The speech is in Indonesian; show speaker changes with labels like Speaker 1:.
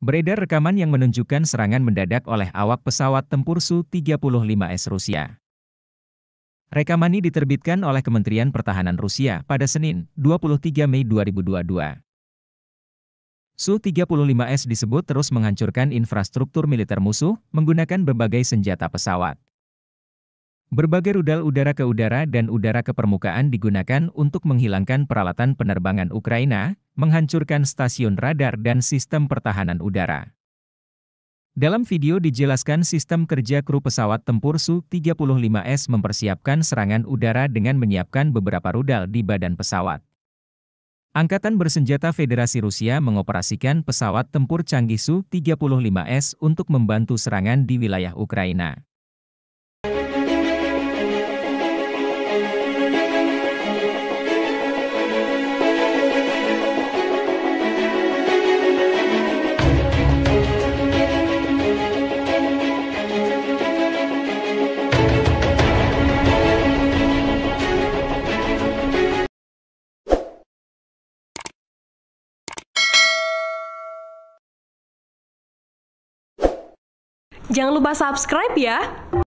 Speaker 1: Beredar rekaman yang menunjukkan serangan mendadak oleh awak pesawat tempur Su-35S Rusia. Rekaman ini diterbitkan oleh Kementerian Pertahanan Rusia pada Senin, 23 Mei 2022. Su-35S disebut terus menghancurkan infrastruktur militer musuh menggunakan berbagai senjata pesawat. Berbagai rudal udara ke udara dan udara ke permukaan digunakan untuk menghilangkan peralatan penerbangan Ukraina, menghancurkan stasiun radar dan sistem pertahanan udara. Dalam video dijelaskan sistem kerja kru pesawat tempur Su-35S mempersiapkan serangan udara dengan menyiapkan beberapa rudal di badan pesawat. Angkatan Bersenjata Federasi Rusia mengoperasikan pesawat tempur canggih Su-35S untuk membantu serangan di wilayah Ukraina.
Speaker 2: Jangan lupa subscribe ya!